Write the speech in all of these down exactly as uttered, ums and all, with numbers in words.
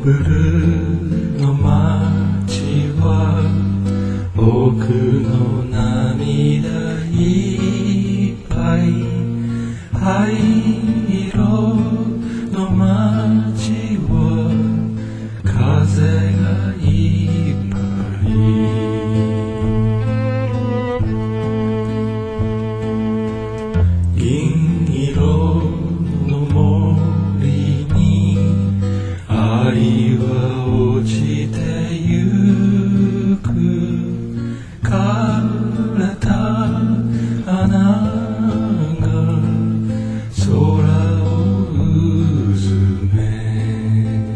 ブルーの街は僕の涙いっぱい灰色の街は風がいっぱい銀色の森に愛は落ちてゆく枯れた花が空をうずめ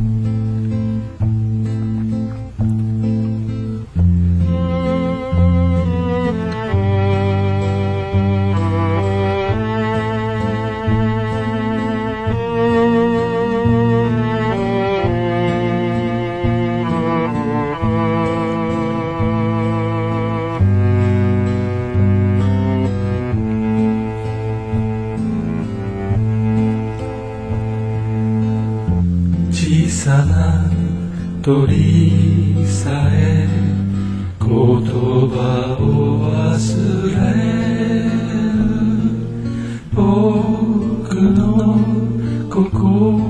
小さな鳥さえ言葉を忘れる僕の心